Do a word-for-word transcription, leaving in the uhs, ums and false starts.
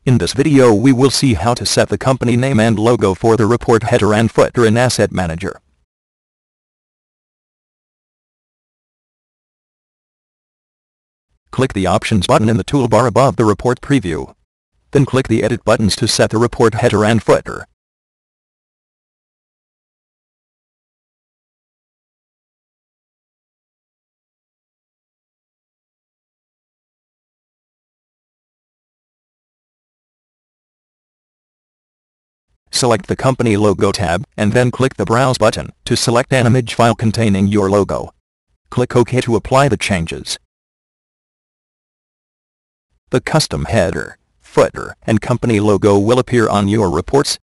In this video we will see how to set the company name and logo for the report header and footer in Asset Manager. Click the Options button in the toolbar above the report preview. Then click the Edit buttons to set the report header and footer. Select the Company Logo tab, and then click the Browse button to select an image file containing your logo. Click OK to apply the changes. The custom header, footer, and company logo will appear on your reports.